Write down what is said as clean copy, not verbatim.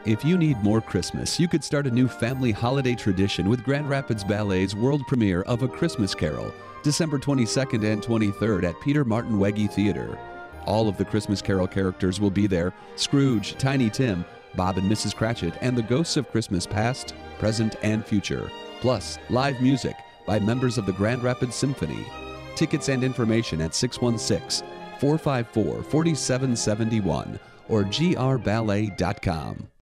If you need more Christmas, you could start a new family holiday tradition with Grand Rapids Ballet's world premiere of A Christmas Carol, December 22nd and 23rd at Peter Martin Wege Theatre. All of the Christmas Carol characters will be there: Scrooge, Tiny Tim, Bob and Mrs. Cratchit, and the ghosts of Christmas past, present, and future. Plus, live music by members of the Grand Rapids Symphony. Tickets and information at 616-454-4771 or grballet.com.